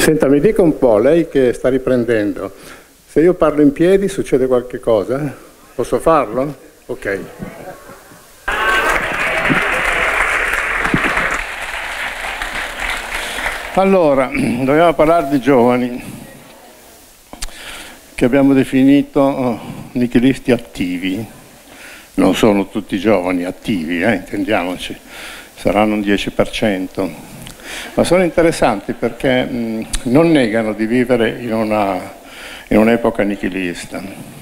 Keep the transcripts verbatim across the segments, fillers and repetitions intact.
Senta, mi dica un po', lei che sta riprendendo, se io parlo in piedi succede qualche cosa? Posso farlo? Ok. Allora, dobbiamo parlare di giovani, che abbiamo definito oh, nichilisti attivi. Non sono tutti giovani attivi, eh, intendiamoci, saranno un dieci per cento, ma sono interessanti perché mh, non negano di vivere in una, in un'epoca nichilista,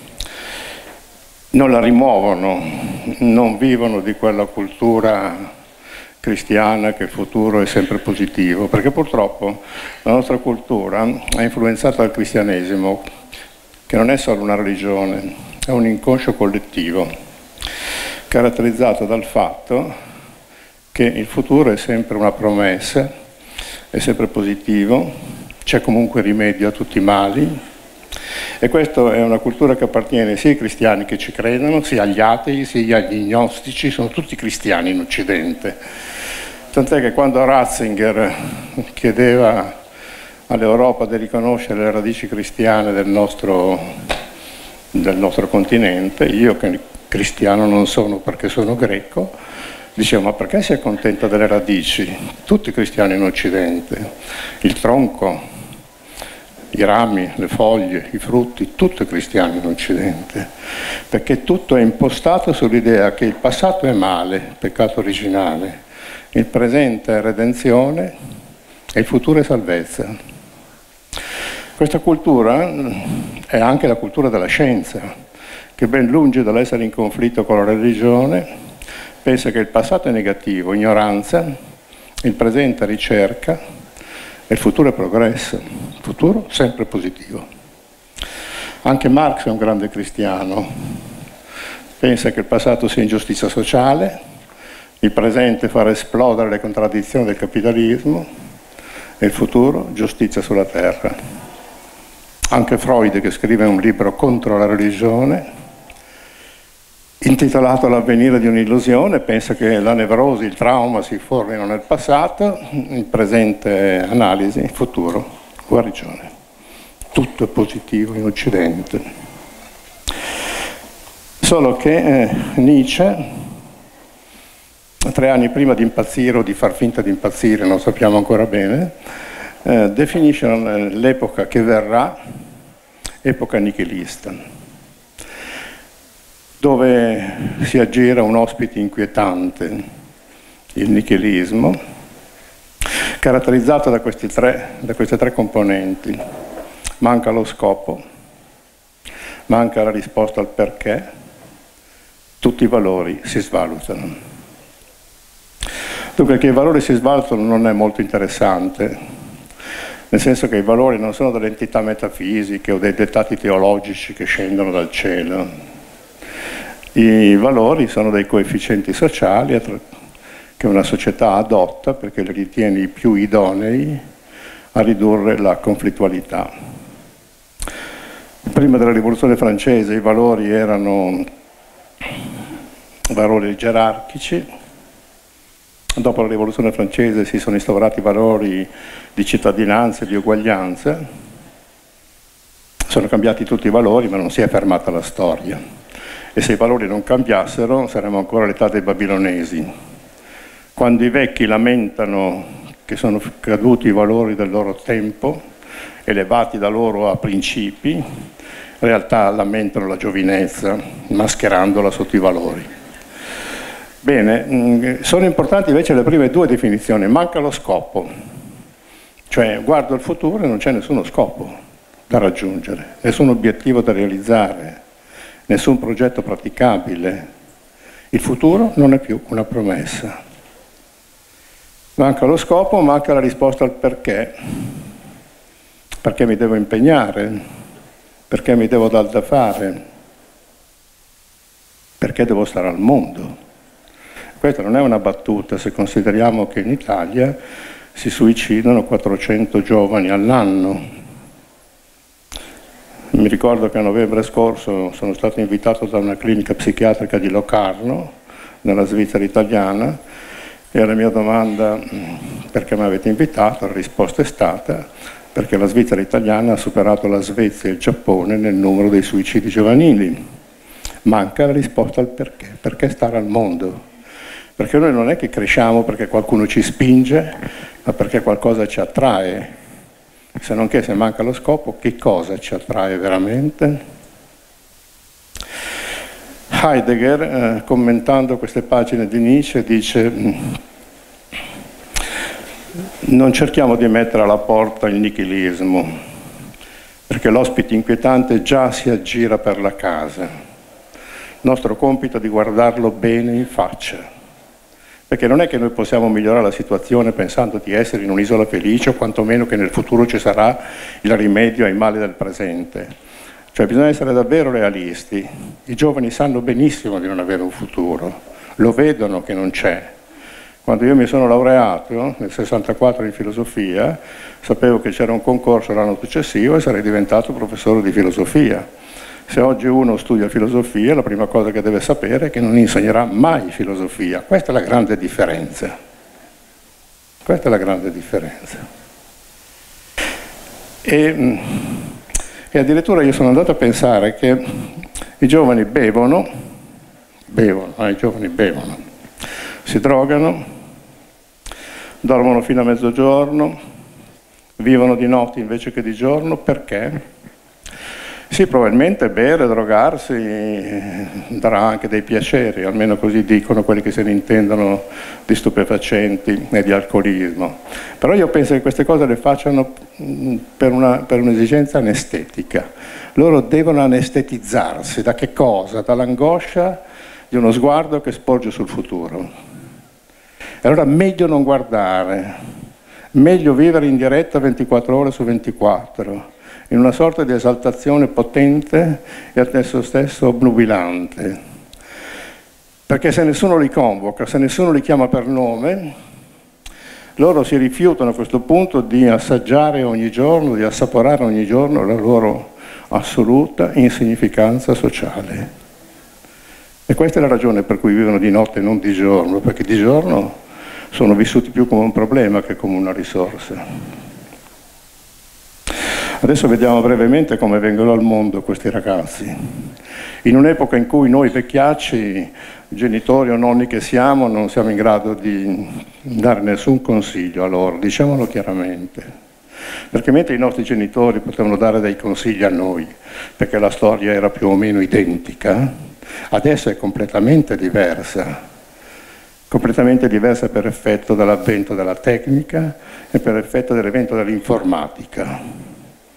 non la rimuovono, non vivono di quella cultura cristiana che il futuro è sempre positivo, perché purtroppo la nostra cultura è influenzata dal cristianesimo, che non è solo una religione, è un inconscio collettivo, caratterizzato dal fatto che il futuro è sempre una promessa, è sempre positivo, c'è comunque rimedio a tutti i mali, e questa è una cultura che appartiene sia ai cristiani che ci credono, sia agli atei, sia agli gnostici, sono tutti cristiani in Occidente. Tant'è che quando Ratzinger chiedeva all'Europa di riconoscere le radici cristiane del nostro, del nostro continente, io che cristiano non sono perché sono greco, dicevo, ma perché si è contenta delle radici? Tutti cristiani in Occidente, il tronco, i rami, le foglie, i frutti, tutto è cristiano in Occidente, perché tutto è impostato sull'idea che il passato è male, peccato originale, il presente è redenzione e il futuro è salvezza. Questa cultura è anche la cultura della scienza, che ben lungi dall'essere in conflitto con la religione, pensa che il passato è negativo, ignoranza, il presente è ricerca e il futuro è progresso, il futuro sempre positivo. Anche Marx è un grande cristiano, pensa che il passato sia ingiustizia sociale, il presente far esplodere le contraddizioni del capitalismo e il futuro giustizia sulla terra. Anche Freud, che scrive un libro contro la religione, intitolato L'avvenire di un'illusione, pensa che la nevrosi, il trauma si formino nel passato, il presente è analisi, il futuro guarigione. Tutto è positivo in Occidente. Solo che eh, Nietzsche, tre anni prima di impazzire o di far finta di impazzire, non sappiamo ancora bene, eh, definisce l'epoca che verrà epoca nichilista, dove si aggira un ospite inquietante, il nichilismo, caratterizzato da, questi tre, da queste tre componenti. Manca lo scopo, manca la risposta al perché, tutti i valori si svalutano. Dunque che i valori si svalutano non è molto interessante, nel senso che i valori non sono delle entità metafisiche o dei dettati teologici che scendono dal cielo. I valori sono dei coefficienti sociali che una società adotta perché li ritiene i più idonei a ridurre la conflittualità. Prima della rivoluzione francese i valori erano valori gerarchici, dopo la rivoluzione francese si sono instaurati valori di cittadinanza e di uguaglianza, sono cambiati tutti i valori ma non si è fermata la storia. E se i valori non cambiassero saremmo ancora all'età dei babilonesi. Quando i vecchi lamentano che sono caduti i valori del loro tempo, elevati da loro a principi, in realtà lamentano la giovinezza, mascherandola sotto i valori. Bene, sono importanti invece le prime due definizioni. Manca lo scopo, cioè guardo il futuro e non c'è nessuno scopo da raggiungere, nessun obiettivo da realizzare, nessun progetto praticabile. Il futuro non è più una promessa. Manca lo scopo, manca la risposta al perché. Perché mi devo impegnare? Perché mi devo dar da fare? Perché devo stare al mondo? Questa non è una battuta se consideriamo che in Italia si suicidano quattrocento giovani all'anno. Mi ricordo che a novembre scorso sono stato invitato da una clinica psichiatrica di Locarno, nella Svizzera italiana, e alla mia domanda perché mi avete invitato, la risposta è stata perché la Svizzera italiana ha superato la Svezia e il Giappone nel numero dei suicidi giovanili. Manca la risposta al perché. Perché stare al mondo? Perché noi non è che cresciamo perché qualcuno ci spinge, ma perché qualcosa ci attrae. Se non che se manca lo scopo, che cosa ci attrae veramente? Heidegger, eh, commentando queste pagine di Nietzsche, dice: non cerchiamo di mettere alla porta il nichilismo, perché l'ospite inquietante già si aggira per la casa. Il nostro compito è di guardarlo bene in faccia. Perché non è che noi possiamo migliorare la situazione pensando di essere in un'isola felice o quantomeno che nel futuro ci sarà il rimedio ai mali del presente. Cioè bisogna essere davvero realisti. I giovani sanno benissimo di non avere un futuro, lo vedono che non c'è. Quando io mi sono laureato nel sessantaquattro in filosofia, sapevo che c'era un concorso l'anno successivo e sarei diventato professore di filosofia. Se oggi uno studia filosofia, la prima cosa che deve sapere è che non insegnerà mai filosofia. Questa è la grande differenza. Questa è la grande differenza. E, e addirittura io sono andato a pensare che i giovani bevono, bevono, eh, i giovani bevono, si drogano, dormono fino a mezzogiorno, vivono di notte invece che di giorno. Perché? Sì, probabilmente bere, drogarsi darà anche dei piaceri, almeno così dicono quelli che se ne intendono di stupefacenti e di alcolismo. Però io penso che queste cose le facciano per, una, per un'esigenza anestetica. Loro devono anestetizzarsi. Da che cosa? Dall'angoscia di uno sguardo che sporge sul futuro. E allora meglio non guardare, meglio vivere in diretta ventiquattro ore su ventiquattro. In una sorta di esaltazione potente e al tempo stesso obnubilante. Perché se nessuno li convoca, se nessuno li chiama per nome, loro si rifiutano a questo punto di assaggiare ogni giorno, di assaporare ogni giorno la loro assoluta insignificanza sociale. E questa è la ragione per cui vivono di notte e non di giorno, perché di giorno sono vissuti più come un problema che come una risorsa. Adesso vediamo brevemente come vengono al mondo questi ragazzi. In un'epoca in cui noi vecchiacci, genitori o nonni che siamo, non siamo in grado di dare nessun consiglio a loro, diciamolo chiaramente. Perché mentre i nostri genitori potevano dare dei consigli a noi, perché la storia era più o meno identica, adesso è completamente diversa. Completamente diversa per effetto dell'avvento della tecnica e per effetto dell'evento dell'informatica.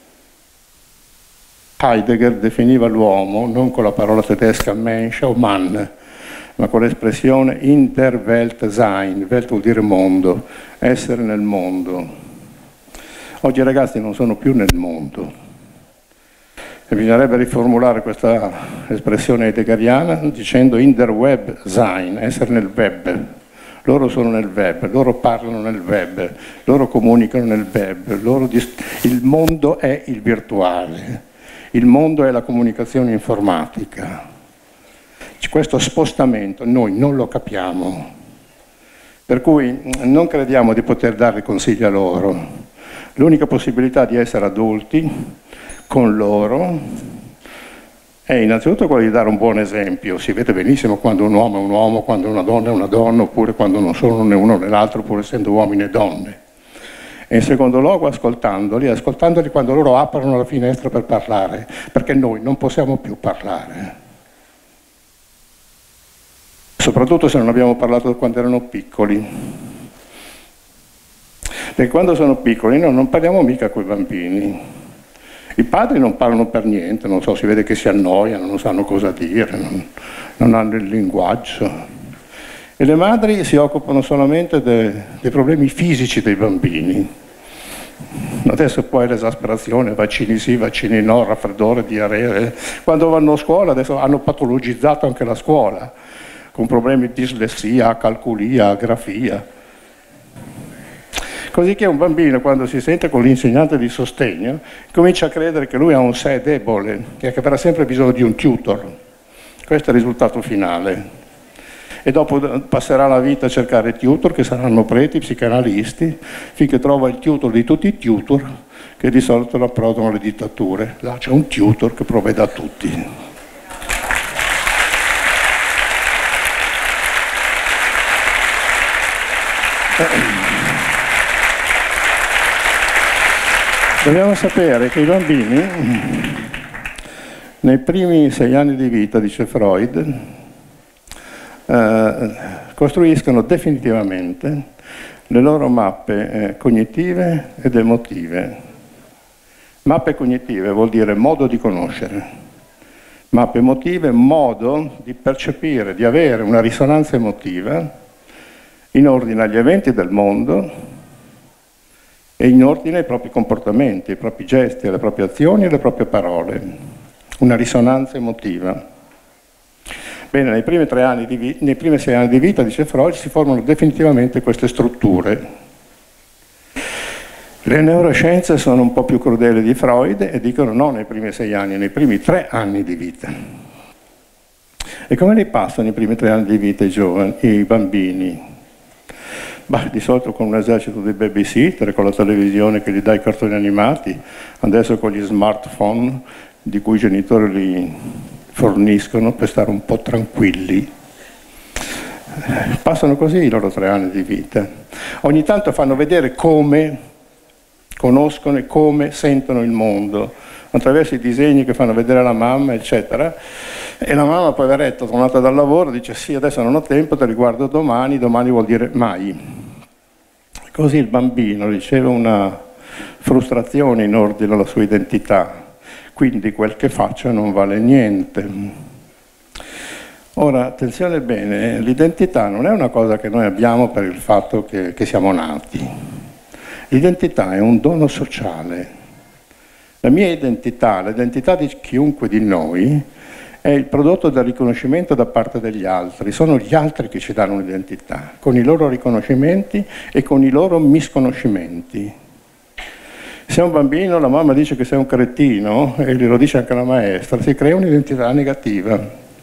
Heidegger definiva l'uomo non con la parola tedesca Mensch o Mann, ma con l'espressione in der Welt sein. Welt vuol dire mondo, essere nel mondo. Oggi i ragazzi non sono più nel mondo. E bisognerebbe riformulare questa espressione heideggeriana dicendo in der Web sein, essere nel web. Loro sono nel web, loro parlano nel web, loro comunicano nel web, loro il mondo è il virtuale. Il mondo è la comunicazione informatica. Questo spostamento noi non lo capiamo. Per cui non crediamo di poter dare consigli a loro. L'unica possibilità di essere adulti con loro è innanzitutto quella di dare un buon esempio. Si vede benissimo quando un uomo è un uomo, quando una donna è una donna, oppure quando non sono né uno né l'altro, pur essendo uomini e donne. E in secondo luogo ascoltandoli, ascoltandoli quando loro aprono la finestra per parlare, perché noi non possiamo più parlare. Soprattutto se non abbiamo parlato quando erano piccoli. Perché quando sono piccoli noi non parliamo mica coi bambini. I padri non parlano per niente, non so, si vede che si annoiano, non sanno cosa dire, non, non hanno il linguaggio. E le madri si occupano solamente de, dei problemi fisici dei bambini. Adesso poi l'esasperazione, vaccini sì, vaccini no, raffreddore, diarrea. Quando vanno a scuola adesso hanno patologizzato anche la scuola, con problemi di dislessia, calculia, grafia. Così che un bambino, quando si sente con l'insegnante di sostegno, comincia a credere che lui ha un sé debole e che avrà sempre bisogno di un tutor. Questo è il risultato finale. e dopo passerà la vita a cercare tutor che saranno preti, psicanalisti, finché trova il tutor di tutti i tutor che di solito lo approdano alle dittature. Là c'è un tutor che provvede a tutti. Dobbiamo sapere che i bambini, nei primi sei anni di vita, dice Freud, eh, costruiscono definitivamente le loro mappe eh, cognitive ed emotive. Mappe cognitive vuol dire modo di conoscere, mappe emotive, modo di percepire, di avere una risonanza emotiva in ordine agli eventi del mondo e in ordine ai propri comportamenti, ai propri gesti, alle proprie azioni e alle proprie parole. Una risonanza emotiva. Bene, nei primi, tre anni di vita, nei primi sei anni di vita, dice Freud, si formano definitivamente queste strutture. Le neuroscienze sono un po' più crudeli di Freud e dicono no nei primi sei anni, nei primi tre anni di vita. E come li passano i primi tre anni di vita i giovani, i bambini? Bah, di solito con un esercito di babysitter, con la televisione che gli dà i cartoni animati, adesso con gli smartphone di cui i genitori li forniscono per stare un po' tranquilli. Passano così i loro tre anni di vita. Ogni tanto fanno vedere come conoscono e come sentono il mondo, attraverso i disegni che fanno vedere alla mamma, eccetera. E la mamma, poveretta, tornata dal lavoro, dice sì, adesso non ho tempo, te li guardo domani, domani vuol dire mai. Così il bambino riceve una frustrazione in ordine alla sua identità, quindi quel che faccia non vale niente. Ora, attenzione bene, l'identità non è una cosa che noi abbiamo per il fatto che, che siamo nati. L'identità è un dono sociale. La mia identità, l'identità di chiunque di noi, è il prodotto del riconoscimento da parte degli altri. Sono gli altri che ci danno un'identità, con i loro riconoscimenti e con i loro misconoscimenti. Se un bambino, la mamma dice che sei un cretino, e glielo dice anche la maestra, si crea un'identità negativa.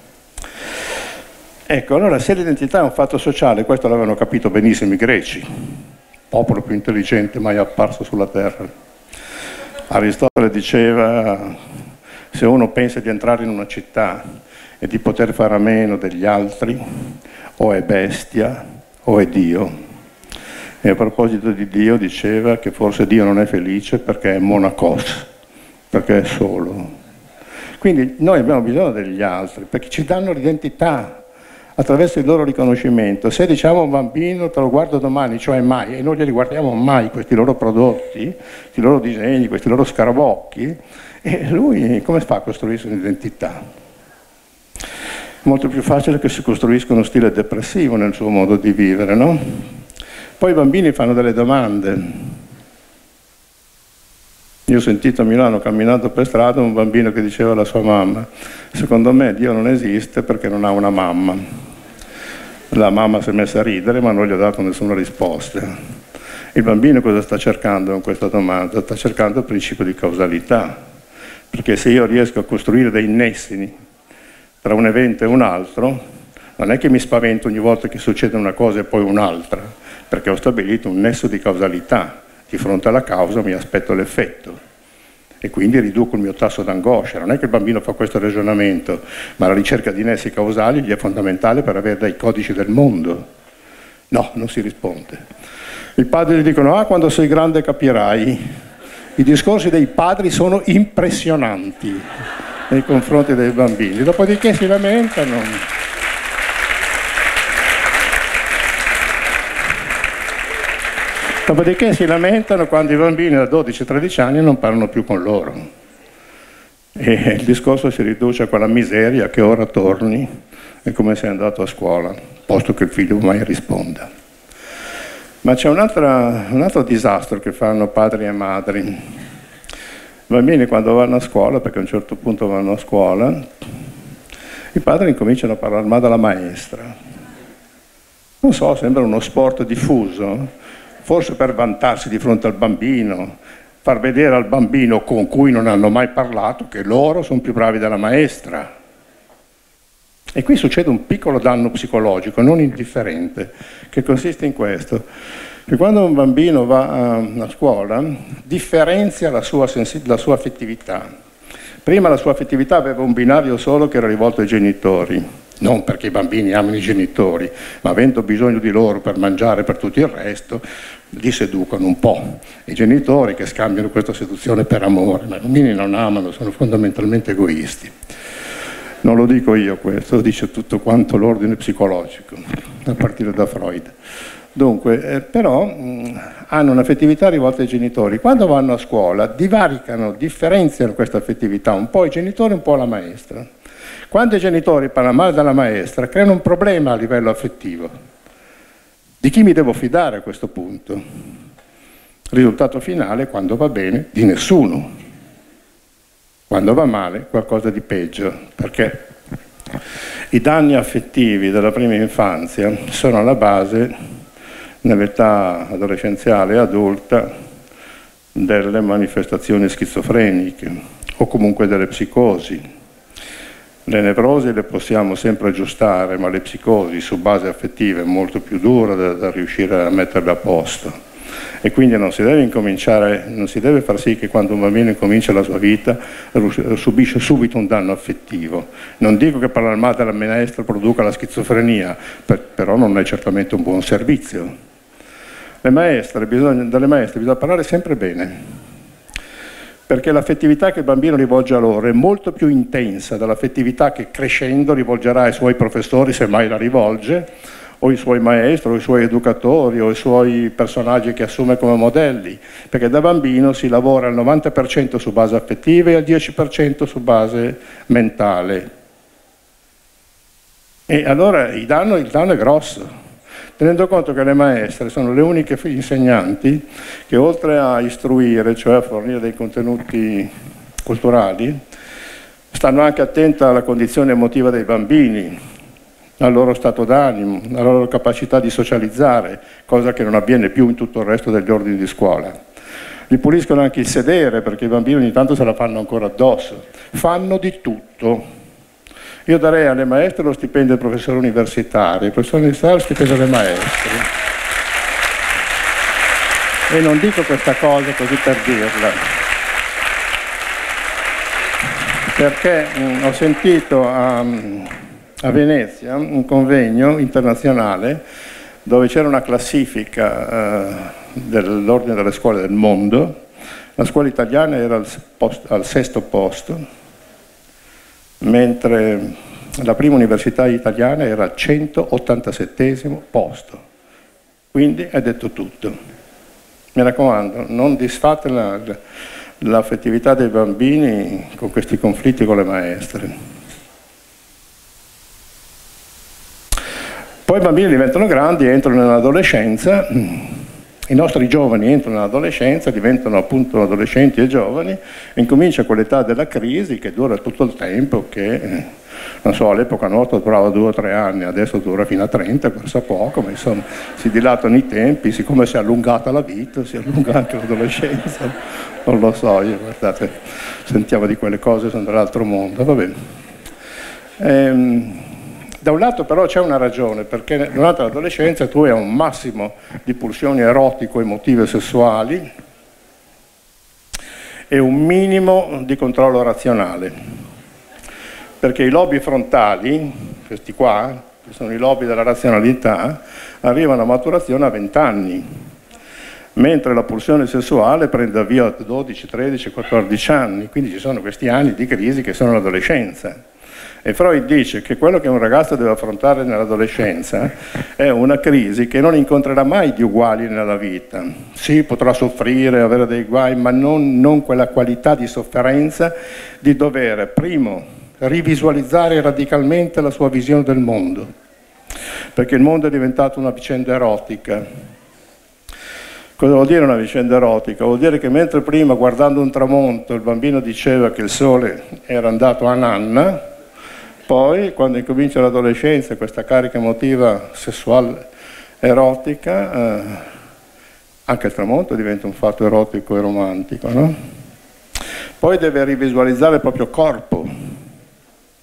Ecco, allora se l'identità è un fatto sociale, questo l'avevano capito benissimo i greci, popolo più intelligente mai apparso sulla terra. Aristotele diceva, se uno pensa di entrare in una città e di poter fare a meno degli altri, o è bestia o è Dio. E a proposito di Dio diceva che forse Dio non è felice perché è monacos, perché è solo. Quindi noi abbiamo bisogno degli altri, perché ci danno l'identità attraverso il loro riconoscimento. Se diciamo a un bambino te lo guardo domani, cioè mai, e non glieli guardiamo mai questi loro prodotti, questi loro disegni, questi loro scarabocchi, e lui come fa a costruirsi un'identità? Molto più facile che si costruisca uno stile depressivo nel suo modo di vivere, no? Poi i bambini fanno delle domande. Io ho sentito a Milano, camminando per strada, un bambino che diceva alla sua mamma: secondo me Dio non esiste perché non ha una mamma. La mamma si è messa a ridere ma non gli ha dato nessuna risposta. Il bambino cosa sta cercando con questa domanda? Sta cercando il principio di causalità, perché se io riesco a costruire dei nessi tra un evento e un altro, non è che mi spavento ogni volta che succede una cosa e poi un'altra, perché ho stabilito un nesso di causalità. Di fronte alla causa mi aspetto l'effetto e quindi riduco il mio tasso d'angoscia. Non è che il bambino fa questo ragionamento, ma la ricerca di nessi causali gli è fondamentale per avere dei codici del mondo. No, non si risponde. I padri gli dicono: ah, quando sei grande capirai. I discorsi dei padri sono impressionanti nei confronti dei bambini, dopodiché si lamentano. Dopodiché si lamentano quando i bambini da dodici tredici anni non parlano più con loro. E il discorso si riduce a quella miseria che ora torni e come sei andato a scuola, posto che il figlio mai risponda. Ma c'è un altro, un altro disastro che fanno padri e madri. I bambini quando vanno a scuola, perché a un certo punto vanno a scuola, i padri incominciano a parlare male della maestra. Non so, sembra uno sport diffuso. Forse per vantarsi di fronte al bambino, far vedere al bambino con cui non hanno mai parlato che loro sono più bravi della maestra. E qui succede un piccolo danno psicologico, non indifferente, che consiste in questo, che quando un bambino va a, a scuola differenzia la sua, la sua affettività. Prima la sua affettività aveva un binario solo che era rivolto ai genitori, non perché i bambini amano i genitori, ma avendo bisogno di loro per mangiare e per tutto il resto, li seducono un po'. I genitori che scambiano questa seduzione per amore, ma i bambini non amano, sono fondamentalmente egoisti. Non lo dico io questo, lo dice tutto quanto l'ordine psicologico, a partire da Freud. Dunque, eh, però mh, hanno un'affettività rivolta ai genitori. Quando vanno a scuola divaricano, differenziano questa affettività, un po' i genitori, un po' la maestra. Quando i genitori parlano male della maestra, creano un problema a livello affettivo. Di chi mi devo fidare a questo punto? Risultato finale, quando va bene, di nessuno. Quando va male, qualcosa di peggio, perché i danni affettivi della prima infanzia sono alla base, nell'età adolescenziale e adulta, delle manifestazioni schizofreniche o comunque delle psicosi. Le nevrosi le possiamo sempre aggiustare, ma le psicosi su base affettiva è molto più dura da, da riuscire a metterle a posto. E quindi non si deve incominciare, non si deve far sì che quando un bambino incomincia la sua vita subisce subito un danno affettivo. Non dico che parlare male della maestra produca la schizofrenia, per, però non è certamente un buon servizio. Le maestre, bisogna, dalle maestre bisogna parlare sempre bene, perché l'affettività che il bambino rivolge a loro è molto più intensa dall'affettività che crescendo rivolgerà ai suoi professori, se mai la rivolge, o i suoi maestri, o i suoi educatori, o i suoi personaggi che assume come modelli, perché da bambino si lavora al novanta per cento su base affettiva e al dieci per cento su base mentale. E allora il danno, il danno è grosso, tenendo conto che le maestre sono le uniche insegnanti che oltre a istruire, cioè a fornire dei contenuti culturali, stanno anche attente alla condizione emotiva dei bambini, al loro stato d'animo, alla loro capacità di socializzare, cosa che non avviene più in tutto il resto degli ordini di scuola. Gli puliscono anche il sedere, perché i bambini ogni tanto se la fanno ancora addosso. Fanno di tutto. Io darei alle maestre lo stipendio del professore universitario, il professore universitario lo stipendio delle maestre. E non dico questa cosa così per dirla, perché mh, ho sentito a... a Venezia un convegno internazionale dove c'era una classifica eh, dell'ordine delle scuole del mondo. La scuola italiana era al, post, al sesto posto, mentre la prima università italiana era al centottantasettesimo posto. Quindi è detto tutto. Mi raccomando, non disfate la, l'affettività dei bambini con questi conflitti con le maestre. Poi i bambini diventano grandi, entrano nell'adolescenza, i nostri giovani entrano nell'adolescenza, diventano appunto adolescenti e giovani, e incomincia quell'età della crisi che dura tutto il tempo, che non so, all'epoca nostra durava due o tre anni, adesso dura fino a trenta, questo poco, ma insomma si dilatano i tempi, siccome si è allungata la vita, si allunga anche l'adolescenza, non lo so, io guardate, sentiamo di quelle cose, sono dall'altro mondo, va bene. Ehm, Da un lato però c'è una ragione, perché durante l'adolescenza tu hai un massimo di pulsioni erotico-emotive sessuali e un minimo di controllo razionale, perché i lobi frontali, questi qua, che sono i lobi della razionalità, arrivano a maturazione a venti anni, mentre la pulsione sessuale prende via a dodici, tredici, quattordici anni, quindi ci sono questi anni di crisi che sono l'adolescenza. E Freud dice che quello che un ragazzo deve affrontare nell'adolescenza è una crisi che non incontrerà mai di uguali nella vita. Sì, potrà soffrire, avere dei guai, ma non, non quella qualità di sofferenza di dover, primo, rivisualizzare radicalmente la sua visione del mondo, perché il mondo è diventato una vicenda erotica. Cosa vuol dire una vicenda erotica? Vuol dire che mentre prima, guardando un tramonto, il bambino diceva che il sole era andato a nanna, poi, quando incomincia l'adolescenza, questa carica emotiva sessuale erotica, eh, anche il tramonto diventa un fatto erotico e romantico, no? Poi deve rivisualizzare il proprio corpo,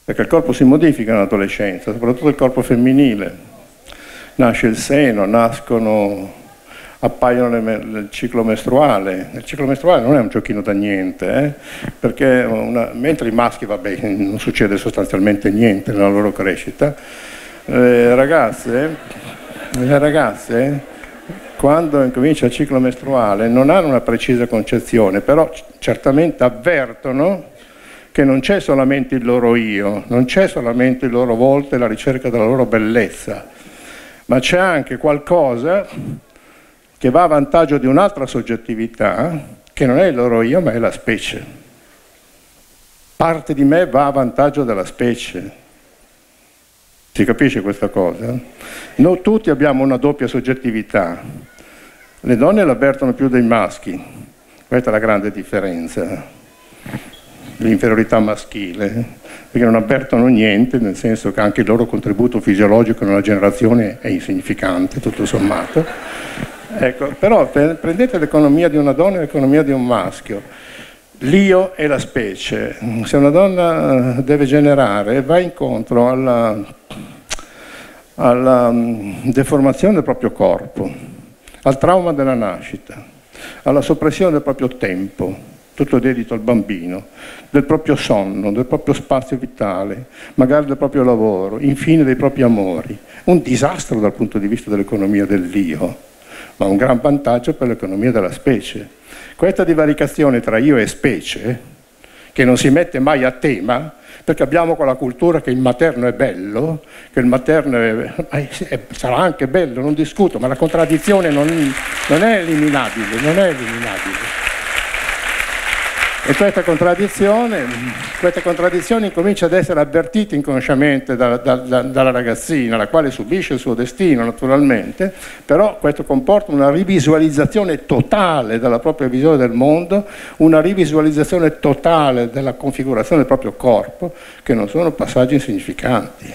perché il corpo si modifica nell'adolescenza, soprattutto il corpo femminile. Nasce il seno, nascono, appaiono le, il ciclo mestruale. Il ciclo mestruale non è un giochino da niente, eh? Perché una, mentre i maschi, vabbè, non succede sostanzialmente niente nella loro crescita, le ragazze, le ragazze quando incomincia il ciclo mestruale non hanno una precisa concezione, però certamente avvertono che non c'è solamente il loro io, non c'è solamente il loro volto e la ricerca della loro bellezza, ma c'è anche qualcosa che va a vantaggio di un'altra soggettività, che non è il loro io, ma è la specie. Parte di me va a vantaggio della specie. Si capisce questa cosa? Noi tutti abbiamo una doppia soggettività. Le donne l'avvertono più dei maschi. Questa è la grande differenza. L'inferiorità maschile, perché non avvertono niente, nel senso che anche il loro contributo fisiologico nella generazione è insignificante, tutto sommato. Ecco, però prendete l'economia di una donna e l'economia di un maschio. L'io è la specie. Se una donna deve generare, va incontro alla, alla deformazione del proprio corpo, al trauma della nascita, alla soppressione del proprio tempo, tutto dedito al bambino, del proprio sonno, del proprio spazio vitale, magari del proprio lavoro, infine dei propri amori. Un disastro dal punto di vista dell'economia dell'io, ma un gran vantaggio per l'economia della specie. Questa divaricazione tra io e specie, che non si mette mai a tema, perché abbiamo quella cultura che il materno è bello, che il materno è, è, sarà anche bello, non discuto, ma la contraddizione non, non è eliminabile, non è eliminabile. E questa contraddizione, questa contraddizione incomincia ad essere avvertita inconsciamente da, da, da, dalla ragazzina, la quale subisce il suo destino naturalmente, però questo comporta una rivisualizzazione totale della propria visione del mondo, una rivisualizzazione totale della configurazione del proprio corpo, che non sono passaggi insignificanti.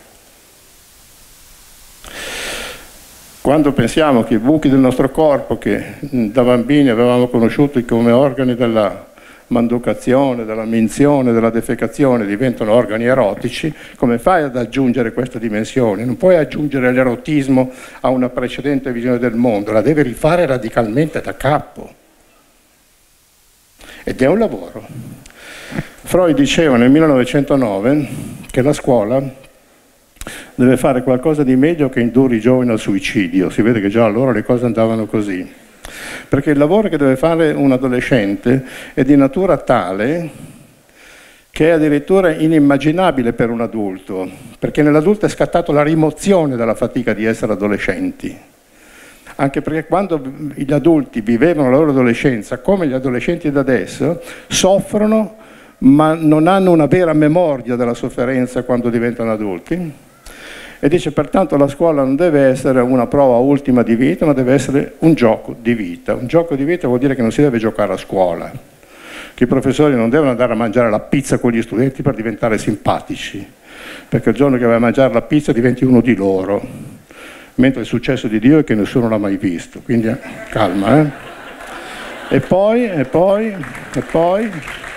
Quando pensiamo che i buchi del nostro corpo, che da bambini avevamo conosciuto come organi della manducazione, della minzione, della defecazione, diventano organi erotici, come fai ad aggiungere questa dimensione? Non puoi aggiungere l'erotismo a una precedente visione del mondo, la devi rifare radicalmente da capo. Ed è un lavoro. Freud diceva nel millenovecentonove che la scuola deve fare qualcosa di meglio che indurre i giovani al suicidio. Si vede che già allora le cose andavano così. Perché il lavoro che deve fare un adolescente è di natura tale che è addirittura inimmaginabile per un adulto, perché nell'adulto è scattata la rimozione della fatica di essere adolescenti. Anche perché quando gli adulti vivevano la loro adolescenza, come gli adolescenti da adesso, soffrono ma non hanno una vera memoria della sofferenza quando diventano adulti. E dice pertanto la scuola non deve essere una prova ultima di vita, ma deve essere un gioco di vita. Un gioco di vita vuol dire che non si deve giocare a scuola, che i professori non devono andare a mangiare la pizza con gli studenti per diventare simpatici, perché il giorno che vai a mangiare la pizza diventi uno di loro, mentre il successo di Dio è che nessuno l'ha mai visto, quindi calma, eh? E poi, e poi, e poi,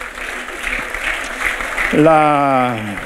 la...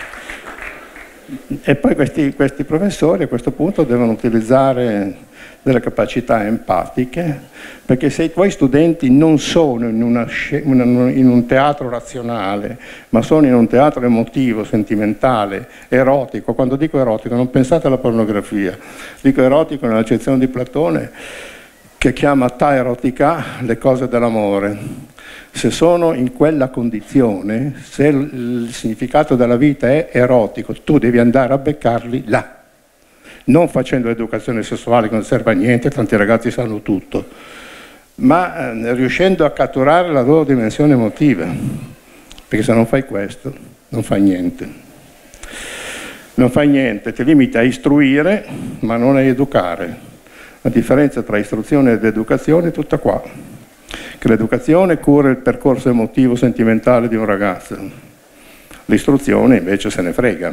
E poi questi, questi professori a questo punto devono utilizzare delle capacità empatiche, perché se i tuoi studenti non sono in, una, in un teatro razionale, ma sono in un teatro emotivo, sentimentale, erotico, quando dico erotico non pensate alla pornografia, dico erotico nell'accezione di Platone, che chiama ta erotica le cose dell'amore. Se sono in quella condizione, se il significato della vita è erotico, tu devi andare a beccarli là, non facendo educazione sessuale che non serve a niente, tanti ragazzi sanno tutto, ma eh, riuscendo a catturare la loro dimensione emotiva, perché se non fai questo non fai niente. Non fai niente, ti limiti a istruire ma non a educare. La differenza tra istruzione ed educazione è tutta qua. Che l'educazione cura il percorso emotivo sentimentale di un ragazzo, l'istruzione invece se ne frega.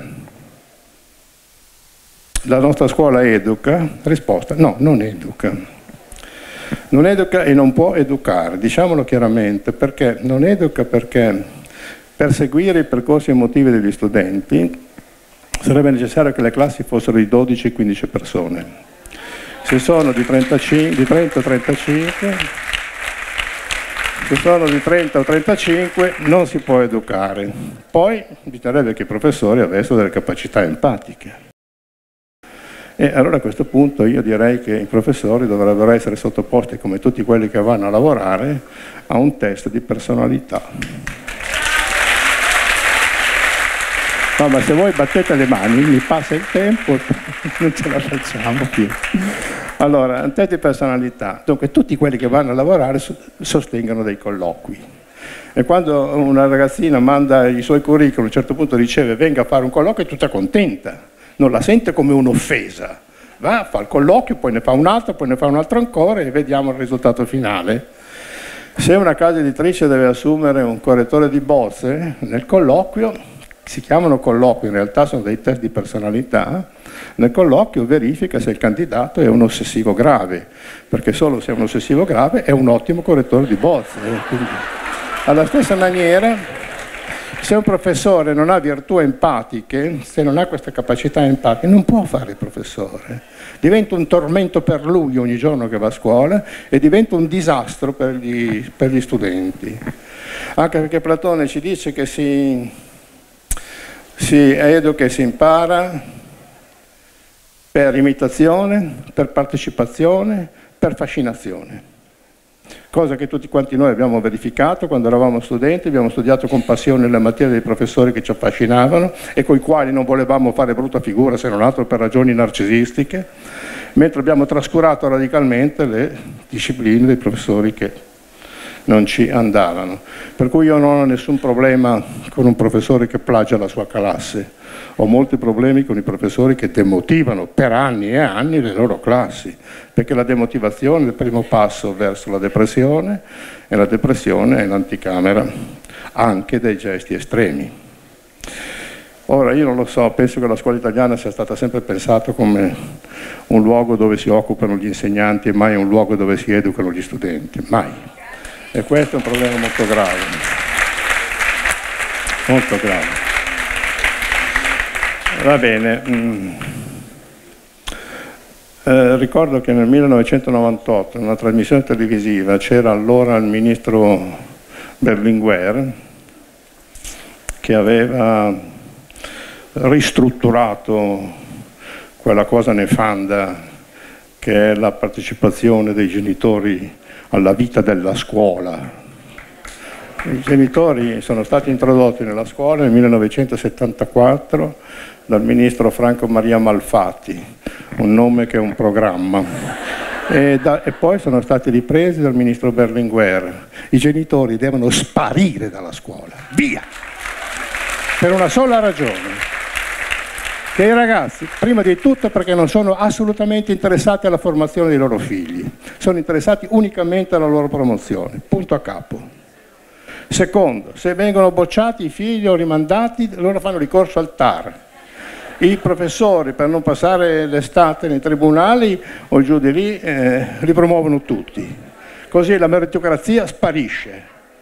La nostra scuola educa? Risposta: no, non educa. Non educa e non può educare, diciamolo chiaramente, perché non educa perché Per seguire i percorsi emotivi degli studenti sarebbe necessario che le classi fossero di dodici quindici persone. Se sono di trenta o trentacinque, se sono di trenta o trentacinque non si può educare. Poi bisognerebbe che i professori avessero delle capacità empatiche. E allora a questo punto io direi che i professori dovrebbero essere sottoposti, come tutti quelli che vanno a lavorare, a un test di personalità. No, ma se voi battete le mani, mi passa il tempo, non ce la facciamo più. Allora, un test di personalità. Dunque, tutti quelli che vanno a lavorare sostengono dei colloqui. E quando una ragazzina manda i suoi curriculum, a un certo punto riceve venga a fare un colloquio, è tutta contenta. Non la sente come un'offesa. Va, fa il colloquio, poi ne fa un altro, poi ne fa un altro ancora e vediamo il risultato finale. Se una casa editrice deve assumere un correttore di bozze, nel colloquio, si chiamano colloqui, in realtà sono dei test di personalità, nel colloquio verifica se il candidato è un ossessivo grave, perché solo se è un ossessivo grave è un ottimo correttore di bozze. Quindi, alla stessa maniera, se un professore non ha virtù empatiche, se non ha queste capacità empatiche, non può fare il professore. Diventa un tormento per lui ogni giorno che va a scuola e diventa un disastro per gli, per gli studenti. Anche perché Platone ci dice che si, si educa e si impara per imitazione, per partecipazione, per fascinazione. Cosa che tutti quanti noi abbiamo verificato quando eravamo studenti, abbiamo studiato con passione le materie dei professori che ci affascinavano e con i quali non volevamo fare brutta figura se non altro per ragioni narcisistiche, mentre abbiamo trascurato radicalmente le discipline dei professori che non ci andavano. Per cui io non ho nessun problema con un professore che plagia la sua classe, ho molti problemi con i professori che demotivano per anni e anni le loro classi, perché la demotivazione è il primo passo verso la depressione e la depressione è l'anticamera anche dei gesti estremi. Ora io non lo so, penso che la scuola italiana sia stata sempre pensata come un luogo dove si occupano gli insegnanti e mai un luogo dove si educano gli studenti, mai. E questo è un problema molto grave, molto grave. Va bene, mm. eh, ricordo che nel millenovecentonovantotto in una trasmissione televisiva c'era allora il ministro Berlinguer che aveva ristrutturato quella cosa nefanda che è la partecipazione dei genitori alla vita della scuola. I genitori sono stati introdotti nella scuola nel millenovecentosettantaquattro dal ministro Franco Maria Malfatti, un nome che è un programma, e, da, e poi sono stati ripresi dal ministro Berlinguer. I genitori devono sparire dalla scuola, via, per una sola ragione, che i ragazzi, prima di tutto perché non sono assolutamente interessati alla formazione dei loro figli, sono interessati unicamente alla loro promozione, punto a capo. Secondo, se vengono bocciati i figli o rimandati, loro fanno ricorso al T A R. I professori, per non passare l'estate nei tribunali o giù di lì, eh, li promuovono tutti. Così la meritocrazia sparisce.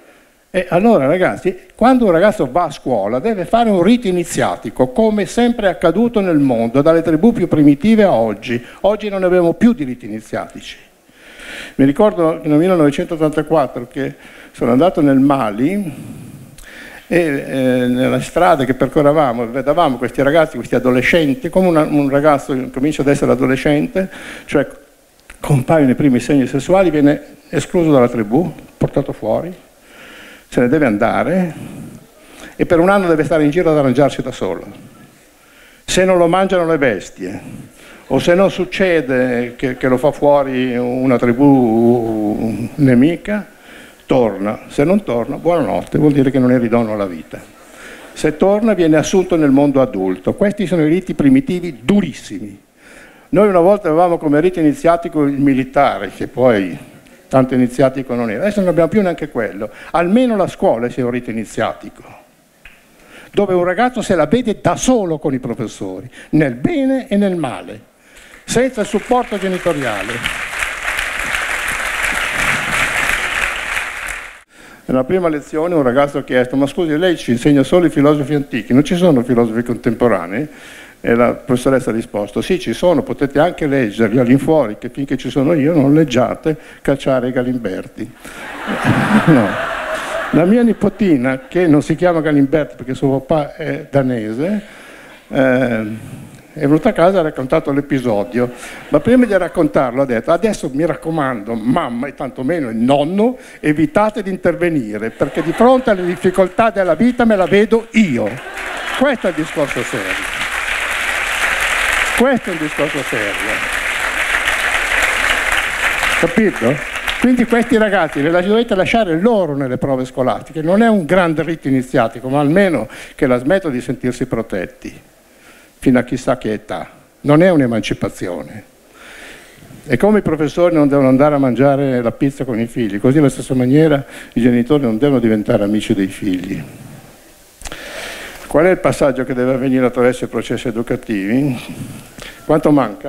E allora ragazzi, quando un ragazzo va a scuola deve fare un rito iniziatico, come sempre è accaduto nel mondo, dalle tribù più primitive a oggi. Oggi non ne abbiamo più di riti iniziatici. Mi ricordo nel millenovecentottantaquattro che sono andato nel Mali e eh, nella strada che percorrevamo vedevamo questi ragazzi, questi adolescenti, come una, un ragazzo comincia ad essere adolescente, cioè compaiono i primi segni sessuali, viene escluso dalla tribù, portato fuori, se ne deve andare e per un anno deve stare in giro ad arrangiarsi da solo. Se non lo mangiano le bestie o se non succede che, che lo fa fuori una tribù nemica, torna. Se non torna, buonanotte, vuol dire che non è ridonno alla vita. Se torna viene assunto nel mondo adulto. Questi sono i riti primitivi durissimi. Noi una volta avevamo come rito iniziatico il militare, che poi tanto iniziatico non era. Adesso non abbiamo più neanche quello. Almeno la scuola sia un rito iniziatico, dove un ragazzo se la vede da solo con i professori, nel bene e nel male, senza il supporto genitoriale. Nella prima lezione un ragazzo ha chiesto: ma scusi, lei ci insegna solo i filosofi antichi, non ci sono filosofi contemporanei? E la professoressa ha risposto: sì, ci sono, potete anche leggerli all'infuori, che finché ci sono io non leggiate Cacciare e Galimberti. No. La mia nipotina, che non si chiama Galimberti perché suo papà è danese, eh, è venuta a casa e ha raccontato l'episodio, ma prima di raccontarlo ha detto: adesso mi raccomando, mamma e tantomeno il nonno, evitate di intervenire, perché di fronte alle difficoltà della vita me la vedo io. Questo è il discorso serio. Questo è un discorso serio. Capito? Quindi questi ragazzi li dovete lasciare loro nelle prove scolastiche. Non è un grande rito iniziatico, ma almeno che la smetto di sentirsi protetti fino a chissà che età. Non è un'emancipazione. E come i professori non devono andare a mangiare la pizza con i figli, così alla stessa maniera i genitori non devono diventare amici dei figli. Qual è il passaggio che deve avvenire attraverso i processi educativi? Quanto manca?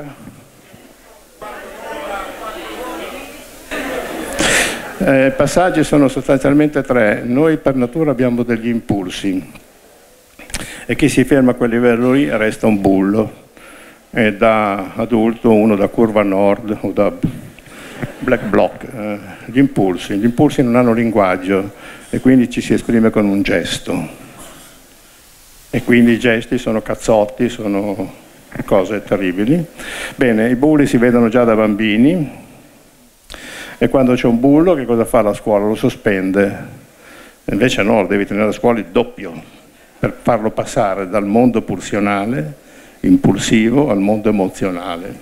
Eh, I passaggi sono sostanzialmente tre. Noi per natura abbiamo degli impulsi e chi si ferma a quel livello lì resta un bullo. E da adulto uno da curva nord o da black block. Eh, gli impulsi. Gli impulsi non hanno linguaggio e quindi ci si esprime con un gesto. E quindi i gesti sono cazzotti, sono cose terribili. Bene, i bulli si vedono già da bambini e quando c'è un bullo che cosa fa la scuola? Lo sospende. Invece no, devi tenere a scuola il doppio per farlo passare dal mondo pulsionale, impulsivo, al mondo emozionale.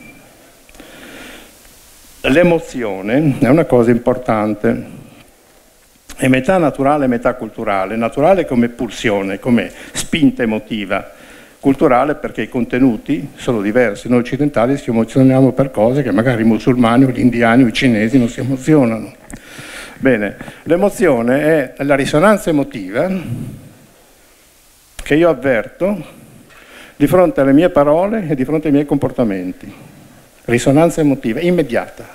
L'emozione è una cosa importante. È metà naturale e metà culturale. Naturale come pulsione, come spinta emotiva. Culturale perché i contenuti sono diversi. Noi occidentali ci emozioniamo per cose che magari i musulmani o gli indiani o i cinesi non si emozionano. Bene, l'emozione è la risonanza emotiva che io avverto di fronte alle mie parole e di fronte ai miei comportamenti. Risonanza emotiva, immediata.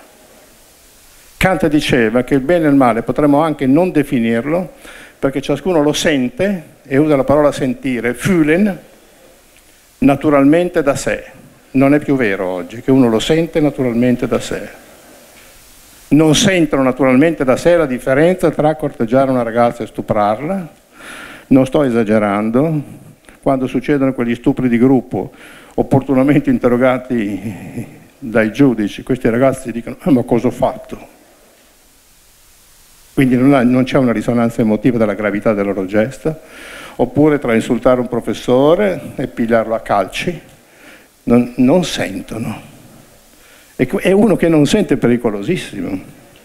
Kant diceva che il bene e il male potremmo anche non definirlo perché ciascuno lo sente, e usa la parola sentire, fühlen, naturalmente da sé. Non è più vero oggi che uno lo sente naturalmente da sé. Non sentono naturalmente da sé la differenza tra corteggiare una ragazza e stuprarla. Non sto esagerando. Quando succedono quegli stupri di gruppo, opportunamente interrogati dai giudici, questi ragazzi dicono: ah, ma cosa ho fatto? Quindi non c'è una risonanza emotiva della gravità del loro gesto. Oppure tra insultare un professore e pigliarlo a calci, non, non sentono. E è uno che non sente è pericolosissimo.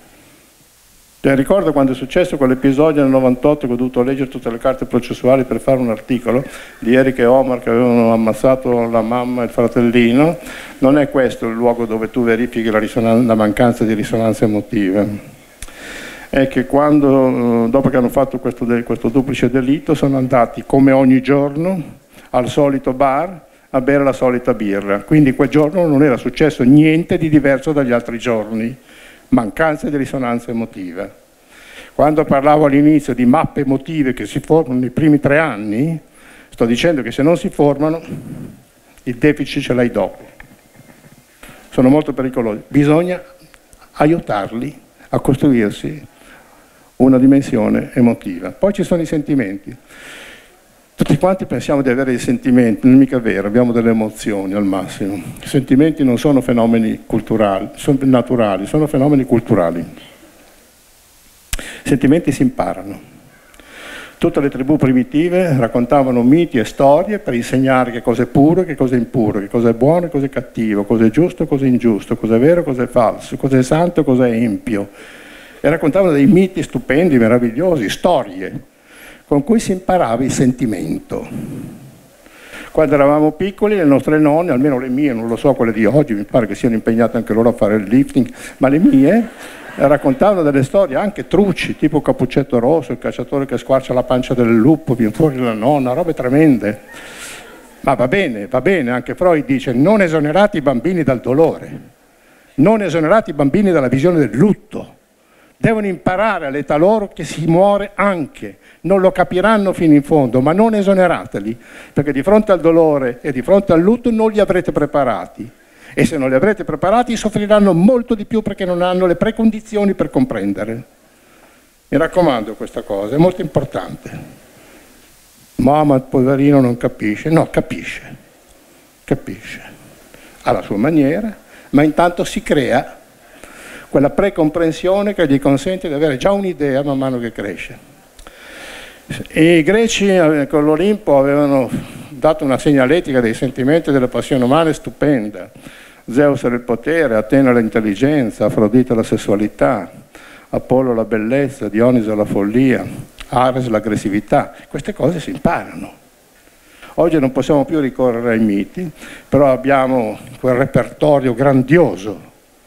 Cioè, ricordo quando è successo quell'episodio nel novantotto che ho dovuto leggere tutte le carte processuali per fare un articolo di Eric e Omar che avevano ammazzato la mamma e il fratellino. Non è questo il luogo dove tu verifichi la, la mancanza di risonanza emotiva. È che quando, dopo che hanno fatto questo, questo duplice delitto, sono andati come ogni giorno al solito bar a bere la solita birra. Quindi quel giorno non era successo niente di diverso dagli altri giorni. Mancanza di risonanza emotiva. Quando parlavo all'inizio di mappe emotive che si formano nei primi tre anni, sto dicendo che se non si formano, il deficit ce l'hai dopo. Sono molto pericolosi. Bisogna aiutarli a costruirsi una dimensione emotiva. Poi ci sono i sentimenti. Tutti quanti pensiamo di avere dei sentimenti, non è mica vero, abbiamo delle emozioni al massimo. I sentimenti non sono fenomeni culturali, sono naturali, sono fenomeni culturali. I sentimenti si imparano. Tutte le tribù primitive raccontavano miti e storie per insegnare che cosa è puro e che cosa è impuro, che cosa è buono e cosa è cattivo, cosa è giusto e cosa è ingiusto, cosa è vero e cosa è falso, cosa è santo e cosa è empio. E raccontavano dei miti stupendi, meravigliosi, storie, con cui si imparava il sentimento. Quando eravamo piccoli, le nostre nonne, almeno le mie, non lo so quelle di oggi, mi pare che siano impegnate anche loro a fare il lifting, ma le mie raccontavano delle storie anche truci, tipo Cappuccetto Rosso, il cacciatore che squarcia la pancia del lupo, viene fuori la nonna, robe tremende. Ma va bene, va bene, anche Freud dice: non esonerate i bambini dal dolore, non esonerate i bambini dalla visione del lutto. Devono imparare all'età loro che si muore anche, non lo capiranno fino in fondo, ma non esonerateli, perché di fronte al dolore e di fronte al lutto non li avrete preparati. E se non li avrete preparati soffriranno molto di più perché non hanno le precondizioni per comprendere. Mi raccomando questa cosa, è molto importante. Mamma, il poverino non capisce. No, capisce, capisce. Ha la sua maniera, ma intanto si crea quella precomprensione che gli consente di avere già un'idea man mano che cresce. I greci con l'Olimpo avevano dato una segnaletica dei sentimenti e delle passioni umane stupenda. Zeus era il potere, Atena l'intelligenza, Afrodite la sessualità, Apollo la bellezza, Dioniso la follia, Ares l'aggressività. Queste cose si imparano. Oggi non possiamo più ricorrere ai miti, però abbiamo quel repertorio grandioso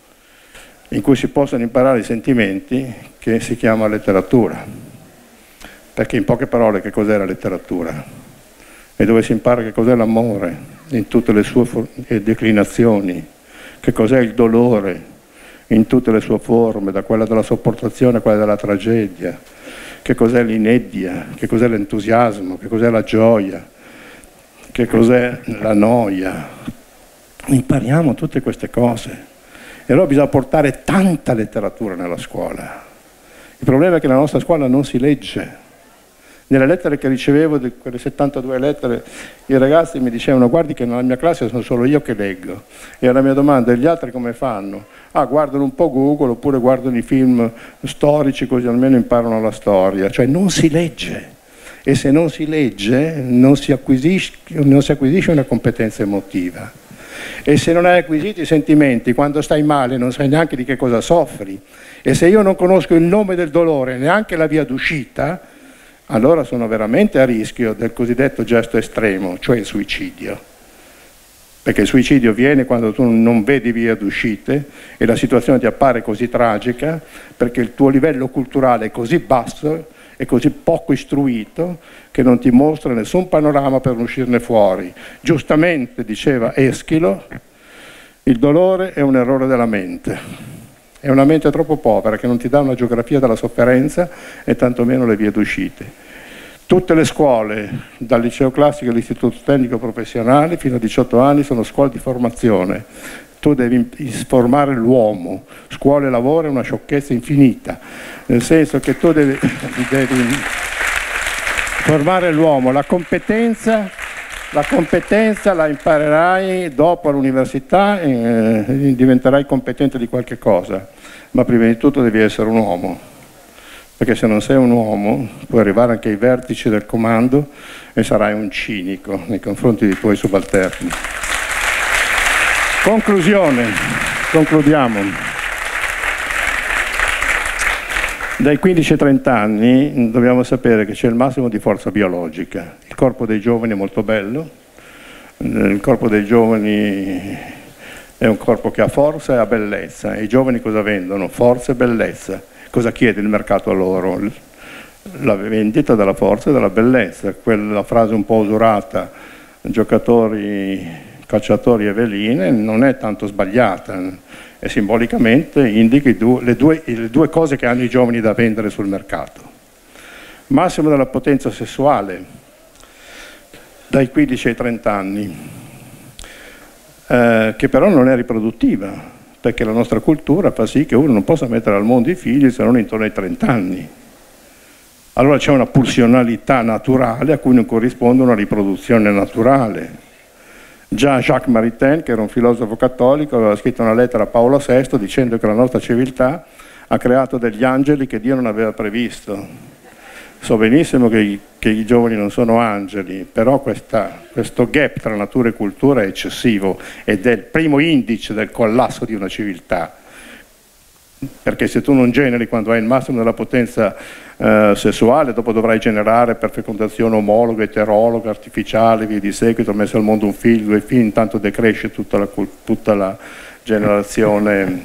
in cui si possono imparare i sentimenti che si chiama letteratura. Perché in poche parole che cos'è la letteratura? E dove si impara che cos'è l'amore in tutte le sue declinazioni, che cos'è il dolore in tutte le sue forme, da quella della sopportazione a quella della tragedia, che cos'è l'inedia, che cos'è l'entusiasmo, che cos'è la gioia, che cos'è la noia. Impariamo tutte queste cose. E allora bisogna portare tanta letteratura nella scuola. Il problema è che la nostra scuola non si legge. Nelle lettere che ricevevo, di quelle settantadue lettere, i ragazzi mi dicevano: guardi che nella mia classe sono solo io che leggo. E alla mia domanda: e gli altri come fanno? Ah, guardano un po' Google oppure guardano i film storici così almeno imparano la storia. Cioè non si legge. E se non si legge non si acquisisce, non si acquisisce una competenza emotiva. E se non hai acquisito i sentimenti, quando stai male non sai neanche di che cosa soffri. E se io non conosco il nome del dolore, neanche la via d'uscita, allora sono veramente a rischio del cosiddetto gesto estremo, cioè il suicidio. Perché il suicidio viene quando tu non vedi via d'uscite e la situazione ti appare così tragica, perché il tuo livello culturale è così basso e così poco istruito che non ti mostra nessun panorama per uscirne fuori. Giustamente diceva Eschilo, il dolore è un errore della mente. È una mente troppo povera che non ti dà una geografia della sofferenza e tantomeno le vie d'uscite. Tutte le scuole, dal liceo classico all'istituto tecnico professionale fino a diciotto anni, sono scuole di formazione. Tu devi formare l'uomo. Scuola e lavoro è una sciocchezza infinita, nel senso che tu devi, devi formare l'uomo. La competenza, la competenza la imparerai dopo all'università e eh, diventerai competente di qualche cosa, ma prima di tutto devi essere un uomo, perché se non sei un uomo puoi arrivare anche ai vertici del comando e sarai un cinico nei confronti dei tuoi subalterni. Conclusione, concludiamo. Dai quindici ai trenta anni dobbiamo sapere che c'è il massimo di forza biologica. Il corpo dei giovani è molto bello, il corpo dei giovani è un corpo che ha forza e ha bellezza. E i giovani cosa vendono? Forza e bellezza. Cosa chiede il mercato a loro? La vendita della forza e della bellezza. Quella frase un po' usurata, giocatori, calciatori e veline, non è tanto sbagliata e simbolicamente indica i due, le, due, le due cose che hanno i giovani da vendere sul mercato. Massimo della potenza sessuale dai quindici ai trenta anni, eh, che però non è riproduttiva, perché la nostra cultura fa sì che uno non possa mettere al mondo i figli se non intorno ai trenta anni. Allora c'è una pulsionalità naturale a cui non corrisponde una riproduzione naturale. Già Jacques Maritain, che era un filosofo cattolico, aveva scritto una lettera a Paolo sesto dicendo che la nostra civiltà ha creato degli angeli che Dio non aveva previsto. So benissimo che i, che i giovani non sono angeli, però questa, questo gap tra natura e cultura è eccessivo ed è il primo indice del collasso di una civiltà. Perché se tu non generi quando hai il massimo della potenza eh, sessuale, dopo dovrai generare per fecondazione omologa, eterologa, artificiale, via di seguito, messo al mondo un figlio, due figli, intanto decresce tutta la, tutta la generazione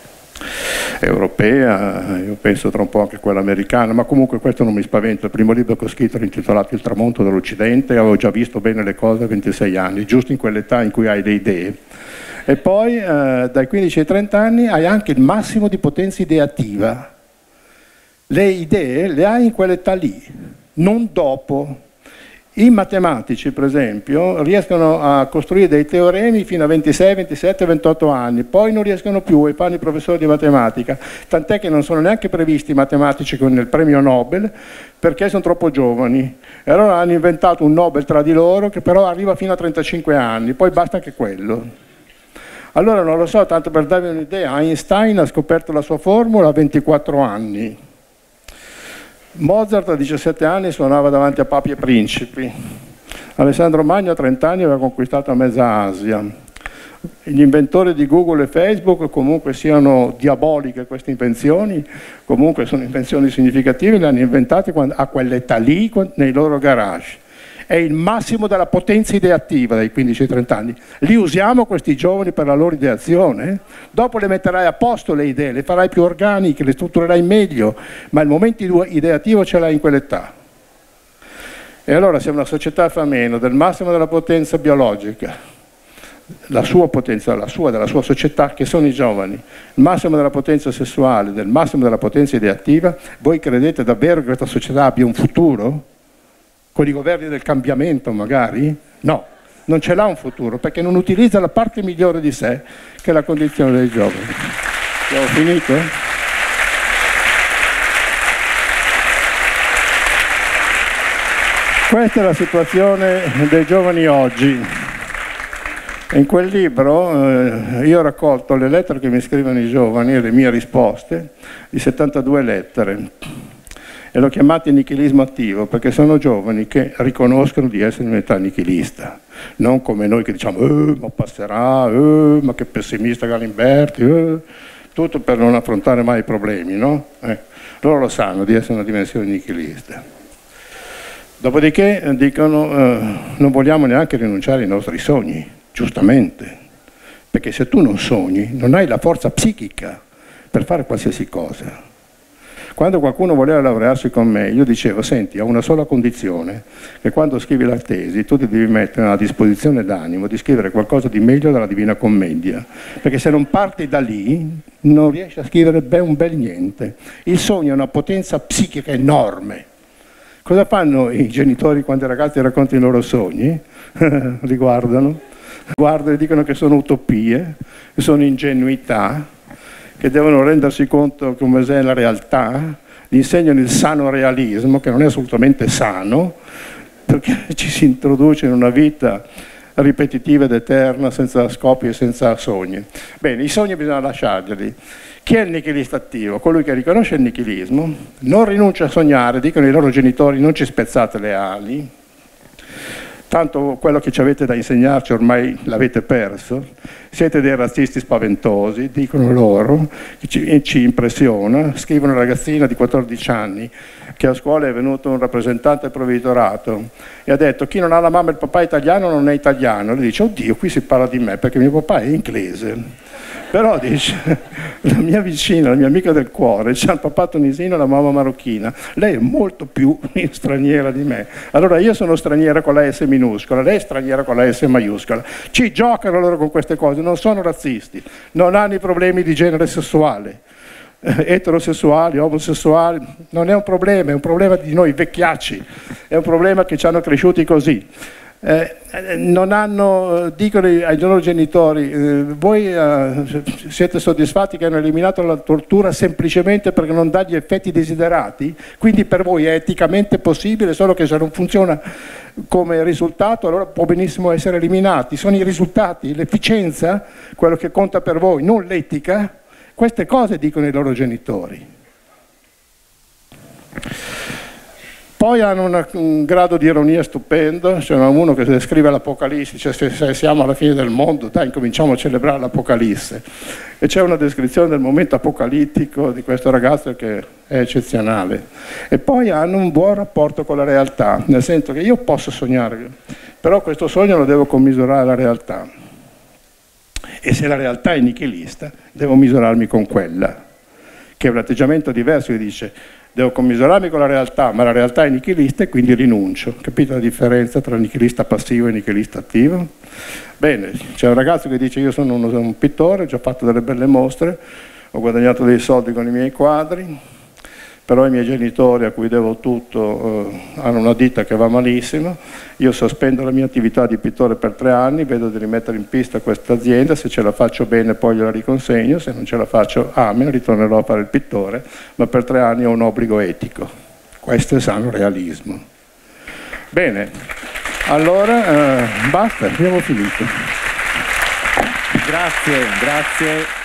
europea, io penso tra un po' anche quella americana, ma comunque questo non mi spaventa. Il primo libro che ho scritto era intitolato Il tramonto dell'Occidente, avevo già visto bene le cose a ventisei anni, giusto in quell'età in cui hai le idee. E poi eh, dai quindici ai trenta anni hai anche il massimo di potenza ideativa, le idee le hai in quell'età lì, non dopo. I matematici, per esempio, riescono a costruire dei teoremi fino a ventisei, ventisette, ventotto anni, poi non riescono più e fanno i professori di matematica, tant'è che non sono neanche previsti i matematici con il premio Nobel perché sono troppo giovani. E allora hanno inventato un Nobel tra di loro che però arriva fino a trentacinque anni, poi basta anche quello. Allora non lo so, tanto per darvi un'idea, Einstein ha scoperto la sua formula a ventiquattro anni. Mozart a diciassette anni suonava davanti a papi e principi. Alessandro Magno a trenta anni aveva conquistato mezza Asia. Gli inventori di Google e Facebook, comunque siano diaboliche queste invenzioni, comunque sono invenzioni significative, le hanno inventate a quell'età lì nei loro garage. È il massimo della potenza ideativa dai quindici ai trenta anni. Li usiamo questi giovani per la loro ideazione? Dopo le metterai a posto le idee, le farai più organiche, le strutturerai meglio, ma il momento ideativo ce l'hai in quell'età. E allora se una società fa meno del massimo della potenza biologica, la sua potenza, la sua, della sua società, che sono i giovani, il massimo della potenza sessuale, del massimo della potenza ideativa, voi credete davvero che questa società abbia un futuro? Con i governi del cambiamento magari? No, non ce l'ha un futuro perché non utilizza la parte migliore di sé che è la condizione dei giovani. Abbiamo finito? Questa è la situazione dei giovani oggi. In quel libro eh, io ho raccolto le lettere che mi scrivono i giovani e le mie risposte di settantadue lettere. E l'ho chiamato nichilismo attivo perché sono giovani che riconoscono di essere in un'età nichilista, non come noi che diciamo eh, ma passerà, eh, ma che pessimista Galimberti, eh, tutto per non affrontare mai i problemi, no? Eh, loro lo sanno di essere una dimensione nichilista. Dopodiché eh, dicono eh, non vogliamo neanche rinunciare ai nostri sogni, giustamente, perché se tu non sogni non hai la forza psichica per fare qualsiasi cosa. Quando qualcuno voleva laurearsi con me, io dicevo, senti, ho una sola condizione, che quando scrivi la tesi tu ti devi mettere nella disposizione d'animo di scrivere qualcosa di meglio della Divina Commedia, perché se non parti da lì non riesci a scrivere ben un bel niente. Il sogno è una potenza psichica enorme. Cosa fanno i genitori quando i ragazzi raccontano i loro sogni? Li guardano, guardano e dicono che sono utopie, che sono ingenuità, che devono rendersi conto come è la realtà, gli insegnano il sano realismo, che non è assolutamente sano, perché ci si introduce in una vita ripetitiva ed eterna, senza scopi e senza sogni. Bene, i sogni bisogna lasciarli. Chi è il nichilista attivo? Colui che riconosce il nichilismo, non rinuncia a sognare, dicono i loro genitori, non ci spezzate le ali, tanto quello che ci avete da insegnarci ormai l'avete perso, siete dei razzisti spaventosi, dicono loro, ci, ci impressiona. Scrive una ragazzina di quattordici anni che a scuola è venuto un rappresentante del provveditorato e ha detto chi non ha la mamma e il papà italiano non è italiano. Lui dice oddio, qui si parla di me perché mio papà è inglese. Però dice, la mia vicina, la mia amica del cuore, c'ha il papà tunisino e la mamma marocchina. Lei è molto più straniera di me. Allora io sono straniera con la S minuscola, lei è straniera con la S maiuscola. Ci giocano loro con queste cose, non sono razzisti, non hanno i problemi di genere sessuale. Eterosessuali, omosessuali, non è un problema, è un problema di noi vecchiacci, è un problema che ci hanno cresciuti così. Eh, non hanno, dicono ai loro genitori, eh, voi eh, siete soddisfatti che hanno eliminato la tortura semplicemente perché non dà gli effetti desiderati? Quindi per voi è eticamente possibile, solo che se non funziona come risultato allora può benissimo essere eliminati. Sono i risultati, l'efficienza, quello che conta per voi, non l'etica. Queste cose dicono i loro genitori. Poi hanno una, un grado di ironia stupendo, c'è uno che scrive l'Apocalisse, dice se, se siamo alla fine del mondo, dai, cominciamo a celebrare l'Apocalisse. E c'è una descrizione del momento apocalittico di questo ragazzo che è eccezionale. E poi hanno un buon rapporto con la realtà, nel senso che io posso sognare, però questo sogno lo devo commisurare alla realtà. E se la realtà è nichilista, devo misurarmi con quella, che è un atteggiamento diverso che dice devo commisurarmi con la realtà, ma la realtà è nichilista e quindi rinuncio. Capite la differenza tra nichilista passivo e nichilista attivo? Bene, c'è un ragazzo che dice io sono uno, un pittore, ho già fatto delle belle mostre, ho guadagnato dei soldi con i miei quadri, però i miei genitori, a cui devo tutto, eh, hanno una ditta che va malissimo, io sospendo la mia attività di pittore per tre anni, vedo di rimettere in pista questa azienda, se ce la faccio bene poi gliela riconsegno, se non ce la faccio, amen, ritornerò a fare il pittore, ma per tre anni ho un obbligo etico. Questo è sano realismo. Bene, allora eh, basta, abbiamo finito. Grazie, grazie.